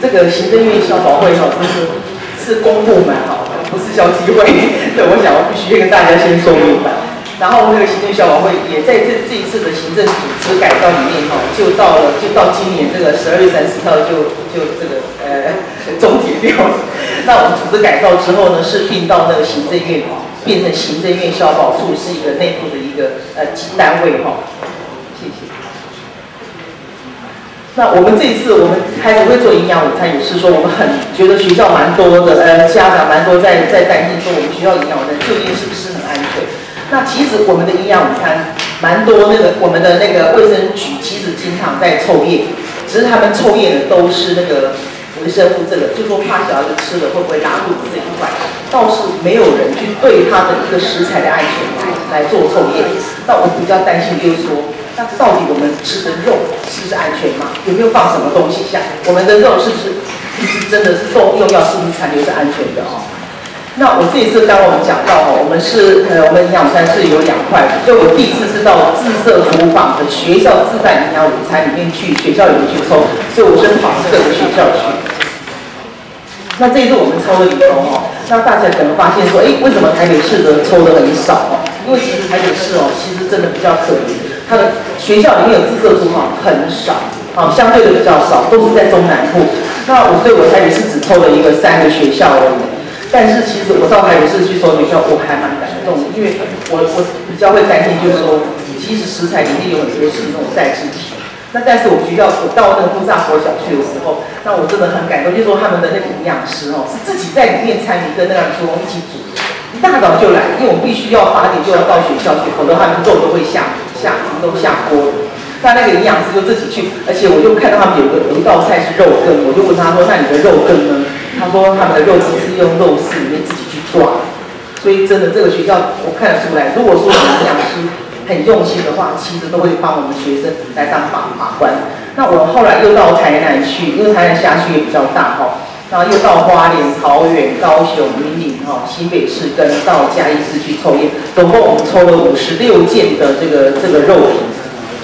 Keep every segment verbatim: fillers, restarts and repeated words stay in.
这个行政院消保会哈，就是是公部门哈，不是消基会。对，我想我必须跟大家先说明白。然后那个行政消保会也在这这一次的行政组织改造里面哈，就到了就到今年这个十二月三十号就就这个呃终结掉了。那我们组织改造之后呢，是并到那个行政院，变成行政院消保处是一个内部的一个呃单位哈。谢谢。那我们这一次我们开始会做营养午餐，也是说我们很觉得学校蛮多的，呃家长蛮多在在担心说我们学校营养午餐究竟是不是很安全？那其实我们的营养午餐蛮多，那个我们的那个卫生局其实经常在抽验，只是他们抽验的都是那个微生物这个，就说怕小孩子吃了会不会拉肚子这一块，倒是没有人去对他的一个食材的安全来来做抽验。那我比较担心就是说，那到底我们吃的肉是不是安全吗？有没有放什么东西下？我们的肉是不是其实真的是动物用药是不是残留是安全的哦？那我这一次刚刚我们讲到哦，我们是呃我们营养午餐是有两块的，所以我第一次是到自设厨房的学校自办营养午餐里面去学校里面去抽，所以我是跑各个学校去。那这一次我们抽了以后哦，那大家可能发现说，哎，为什么台北市的抽的很少哦？因为其实台北市哦，其实真的比较可怜，它的学校里面有自设厨房很少，哦，相对的比较少，都是在中南部。那我所以我台北市只抽了一个三个学校而已。但是其实我到台北市去抽学校，我还蛮感动的，因为我我比较会担心，就是说，其实食材里面有很多是那种代质体。那但是我学校我到那个木栅国小去的时候，那我真的很感动，就是说他们的那个营养师哦，是自己在里面参与跟那个厨工一起煮，一大早就来，因为我们必须要八点就要到学校去，否则他们肉都会下下都下锅的。那那个营养师就自己去，而且我就看到他们有个有一道菜是肉羹，我就问他说：“那你的肉羹呢？”他说他们的肉羹是用肉丝里面自己去抓，所以真的这个学校我看得出来，如果说营养师很用心的话，其实都会帮我们学生来当把把关。那我后来又到台南去，因为台南辖区也比较大哈，然后又到花莲、桃园、高雄、云林哈、新北市跟到嘉义市去抽验，总共我们抽了五十六件的这个这个肉品。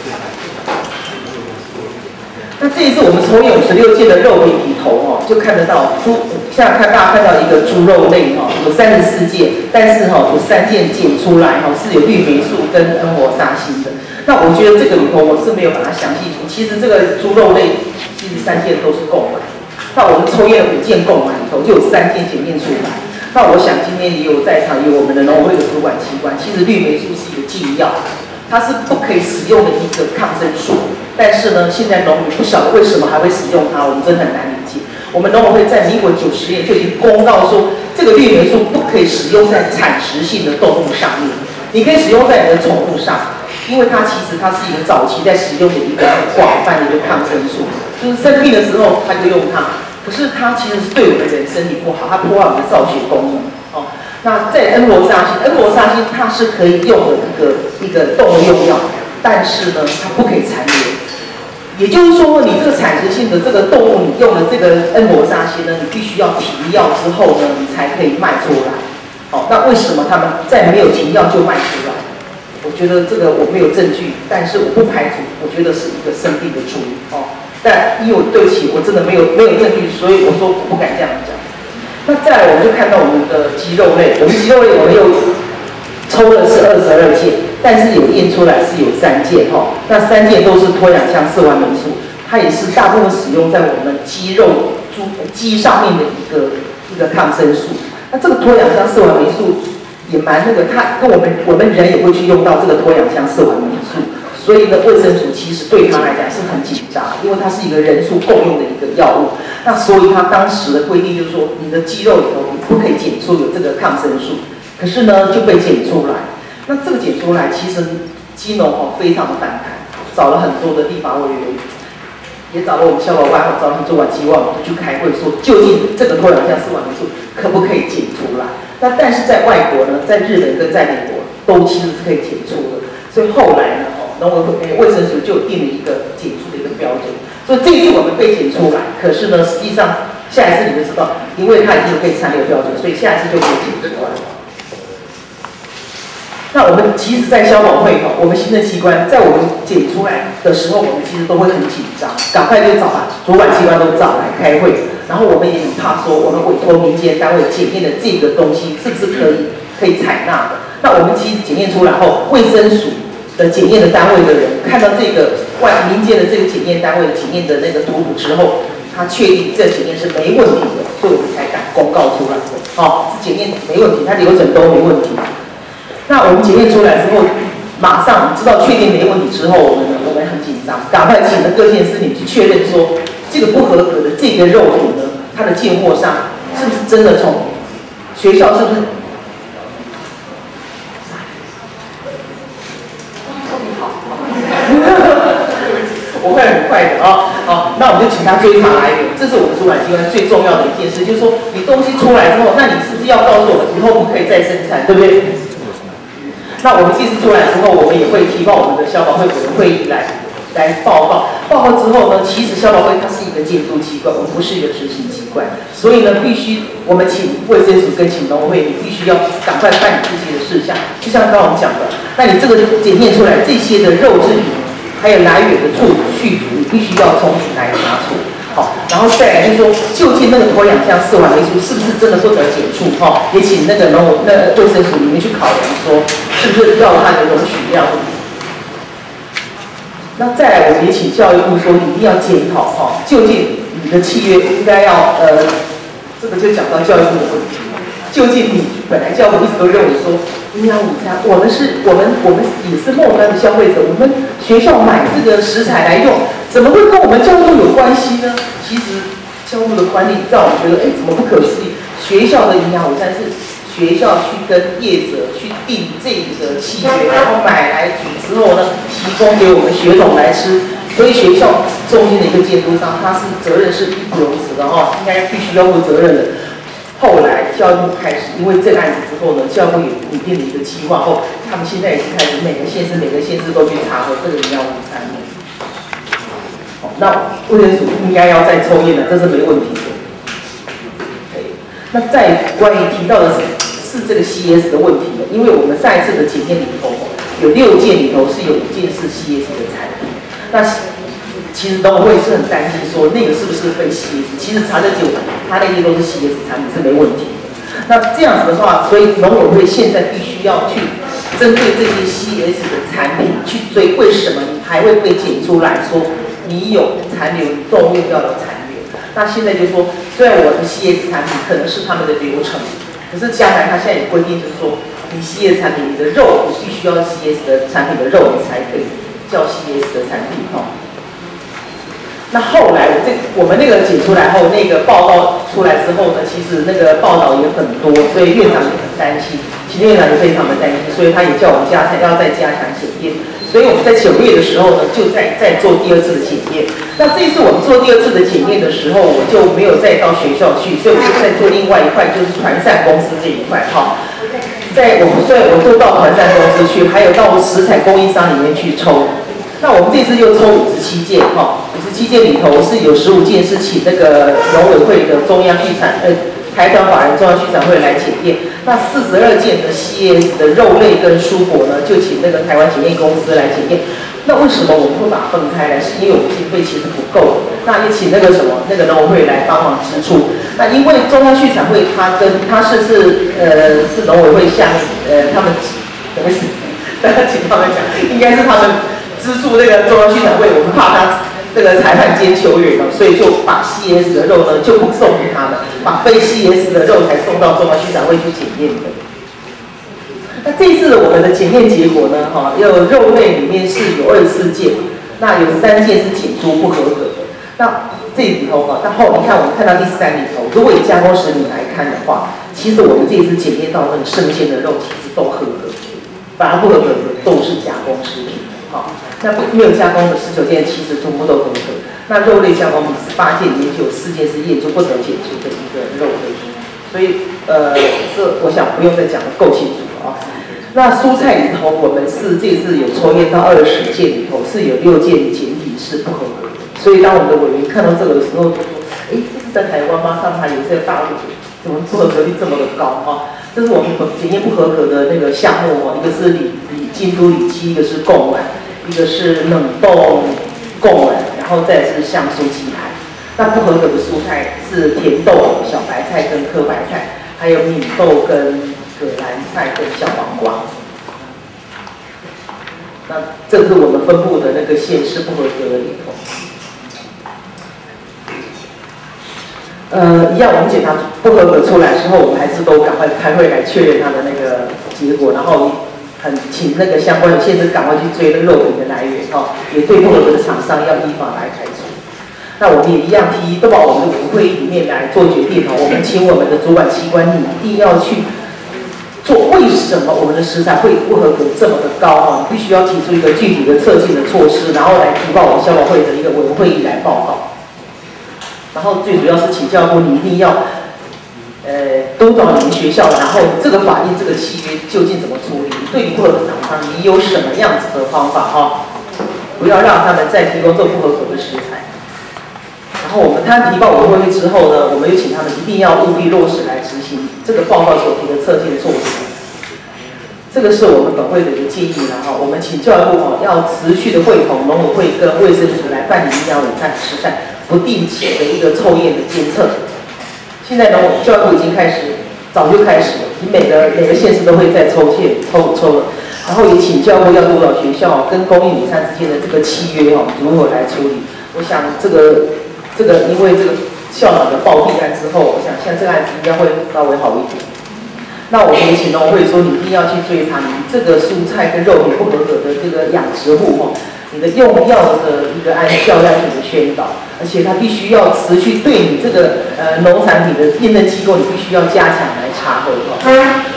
那这一次我们抽验五十六件的肉品里头哦，就看得到猪，像看大家看到一个猪肉类哈，有三十四件，但是哈有三件检出来哈是有绿霉素跟恩活沙星的。那我觉得这个里头我是没有把它详细说，其实这个猪肉类其实三件都是购买。那我们抽验了五件购买里头就有三件检验出来。那我想今天也有在场有我们的农委会的主管机关，其实绿霉素是一个禁药。它是不可以使用的一个抗生素，但是呢，现在农民不晓得为什么还会使用它，我们真的很难理解。我们农委会在民国九十年就已经公告说，这个绿霉素不可以使用在产食性的动物上面，你可以使用在你的宠物上，因为它其实它是一个早期在使用的一个很广泛的一个抗生素，就是生病的时候它就用它，可是它其实是对我们人身体不好，它破坏我们的造血功能哦。那在恩活沙星，恩活沙星它是可以用的一个一个动物用药，但是呢，它不可以残留。也就是说，你这个产食性的这个动物，你用了这个恩活沙星呢，你必须要停药之后呢，你才可以卖出来。哦，那为什么他们在没有停药就卖出来？我觉得这个我没有证据，但是我不排除，我觉得是一个生病的处理哦。但因为我对不起，我真的没有没有证据，所以我说我不敢这样讲。那再来，我们就看到我们的鸡肉类，我们鸡肉类我们又抽的是二十二件，但是有验出来是有三件哈，那三件都是脱氧羟四环霉素，它也是大部分使用在我们鸡肉猪鸡上面的一个一个抗生素。那这个脱氧羟四环霉素也蛮那个，它跟我们我们人也会去用到这个脱氧羟四环霉素。所以呢，卫生署其实对他来讲是很紧张，因为它是一个人数共用的一个药物。那所以他当时的规定就是说，你的肌肉里头你不可以检出有这个抗生素，可是呢就被检出来。那这个检出来，其实基农哦非常的反弹，找了很多的立法委员，也找了我们消保官，找了主管机关，我们就去开会说，究竟这个脱氧羟四环霉素可不可以检出来？那但是在外国呢，在日本跟在美国都其实是可以检出的。所以后来呢，农委会卫生署就定了一个检出的一个标准。所以这一次我们被检出来，可是呢，实际上下一次你们知道，因为它已经有可以残留标准，所以下一次就可以检出来。那我们其实，在消保会哈，我们行政机关在我们检出来的时候，我们其实都会很紧张，赶快就找把主管机关都找来开会，然后我们也很怕说，我们委托民间单位检验的这个东西是不是可以可以采纳的？那我们其实检验出来后，卫生署的检验的单位的人看到这个外民间的这个检验单位检验的那个图谱之后，他确定这个检验是没问题的，所以我们才敢公告出来的。哦，是检验没问题，它流程都没问题。那我们检验出来之后，马上知道确定没问题之后，我们我们很紧张，赶快请了各县市领去确认说，这个不合格的这个肉品呢，它的进货上是不是真的从学校是不是？我会很快的哦，好，那我们就请他追查来源，这是我们主管机关最重要的一件事，就是说你东西出来之后，那你是不是要告诉我们以后不可以再生产，对不对？那我们技术出来之后，我们也会提报我们的消保会委员会议来来报告。报告之后呢，其实消保会它是一个监督机关，我们不是一个执行机关，所以呢，必须我们请卫生署跟请农委会，你必须要赶快办理这些的事项。就像刚刚我们讲的，那你这个检验出来这些的肉制品，还有来源的处续主，你必须要从你来查处。好，然后再来就是说，究竟那个脱氧项四环霉素是不是真的不得检出？哈，也请那个农那卫生署里面去考量说，是不是要它的容许量？那再来，我们也请教育部说，你一定要检讨哈，究竟你的契约应该要呃，这个就讲到教育部的问题。究竟你本来教育部一直都认为说，营养午餐，我们是，我们我们也是末端的消费者，我们学校买这个食材来用，怎么会跟我们教育部有关系呢？其实教育部的管理让我们觉得，哎，怎么不可思议？学校的营养午餐是学校去跟业者去订这个契约，然后买来煮之后呢，提供给我们学童来吃。所以学校中间的一个监督商，他是责任是义不容辞的哦，应该必须要负责任的。后来教育部开始，因为这个案子之后呢，教育部也拟定了一个计划后，他们现在已经开始每个县市每个县市都去查核这个营养午餐了。好，那卫生署应该要再抽验了，这是没问题的。OK， 那再关于提到的是是这个 C S 的问题了，因为我们上一次的检验里头有六件里头是有一件是 C S 的产品，那其实农委会是很担心说那个是不是非 C S， 其实查证结果它那些都是 C S 产品是没问题的。那这样子的话，所以农委会现在必须要去针对这些 C S 的产品去追，为什么你还会被检出来说你有残留动物药的残留？那现在就说，虽然我的 C S 产品可能是他们的流程，可是将来他现在也规定就是说，你 C S 产品你的肉你必须要 C S 的产品的肉你才可以叫 C S 的产品哈。那后来我这我们那个解出来后，那个报告出来之后呢，其实那个报道也很多，所以院长也很担心，行政院长也非常的担心，所以他也叫我们加强要再加强检验。所以我们在九月的时候呢，就再再做第二次的检验。那这一次我们做第二次的检验的时候，我就没有再到学校去，所以我就在做另外一块，就是团膳公司这一块哈。在我们所以我就到团膳公司去，还有到食材供应商里面去抽。那我们这次又抽五十七件哈，五十七件里头是有十五件是请那个农委会的中央畜产呃台团法人中央畜产会来检验，那四十二件的 C S 的肉类跟蔬果呢，就请那个台湾检验公司来检验。那为什么我们会把它分开来？是因为我们经费其实不够，那也请那个什么那个农委会来帮忙支出。那因为中央畜产会它跟它是是呃是农委会下面呃他们怎么是？大家请他们讲，应该是他们。资助那个中央畜产会，我们怕他这个裁判兼求援了，所以就把 C S 的肉呢就不送给他们，把非 C S 的肉才送到中央畜产会去检验的。那这次我们的检验结果呢，哈，有肉类里面是有二十四件，那有三件是检出不合格的。那这里头哈，到后你看我们看到第三里头，如果以加工食品来看的话，其实我们这一次检验到那个生鲜的肉其实都合格，反而不合格的都是加工食品。好，那没有加工的十九件其实全部都合格。那肉类加工品十八件里面就有四件是验出不得检出的一个肉类，所以呃，这我想不用再讲的够清楚了啊。那蔬菜里头，我们是这次有抽验到二十件里头是有六件检体是不合格的，所以当我们的委员看到这个的时候，就说：哎，这是在台湾吗？上海有些大陆怎么不合格率这么的高啊？这是我们检验不合格的那个项目哦，一个是里里京都里脊，一个是贡丸。 一个是冷冻贡丸，然后再是橡酥鸡排。那不合格的蔬菜是甜豆、小白菜跟颗白菜，还有米豆跟葛兰菜跟小黄瓜。那这是我们分布的那个县市不合格的里头。呃，一样，我们检查不合格出来之后，我们还是都赶快开会来确认它的那个结果，然后很请那个相关的县市赶快去追那个肉品的来源，哈、哦，也对不合格的厂商要依法来开除。那我们也一样提议，都把我们的委员会议里面来做决定，哈、哦，我们请我们的主管机关，你一定要去做，为什么我们的食材会不合格这么的高，哈、哦，你必须要提出一个具体的测进的措施，然后来提报我们消保会的一个委员会议来报告。然后最主要是请教部，你一定要，呃，督导你们学校，然后这个法令、这个契约究竟怎么处理？对你不合格的厂商，你有什么样子的方法哈、哦？不要让他们再提供这不合格的食材。然后我们他提报委员会之后呢，我们又请他们一定要务必落实来执行这个报告所提的测进措施。这个是我们本会的一个建议，然后我们请教育部哦要持续的会同农委会跟卫生署来办理营养午餐食材不定期的一个抽验的监测。现在呢，教育部已经开始，早就开始了，你每个每个县市都会在抽检抽抽了。然后也请教育部要督导学校跟供应午餐之间的这个契约哦如何来处理。我想这个这个因为这个校长的报弊案之后，我想像这个案子应该会稍微好一点。那我们也请农会说，你一定要去追查你这个蔬菜跟肉品不合格的这个养殖户哦，你的用药的一个按效药品的宣导，而且它必须要持续对你这个呃农产品的验证机构，你必须要加强来查核哦。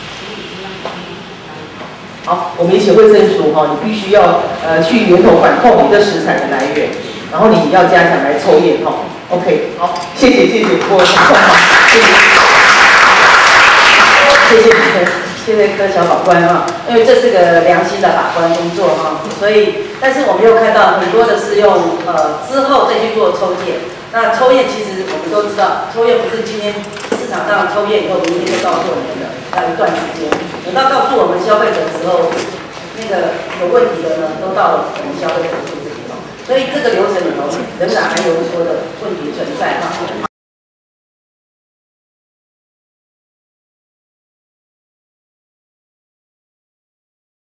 好，我们也请卫生署哈，你必须要呃去源头管控你的食材的来源，然后你要加强来抽验哈。OK， 好，谢谢谢谢，我很痛快，谢谢。谢谢谢谢柯小法官哈，因为这是个良心的法官工作哈，所以但是我们又看到很多的是用呃之后再去做抽验。那抽验其实我们都知道，抽验不是今天市场上抽验以后明天就告诉我们的，要一段时间。等到告诉我们消费者的时候，那个有问题的呢，都到了我们消费者这里头，所以这个流程里头仍然还有很多的问题存在哈。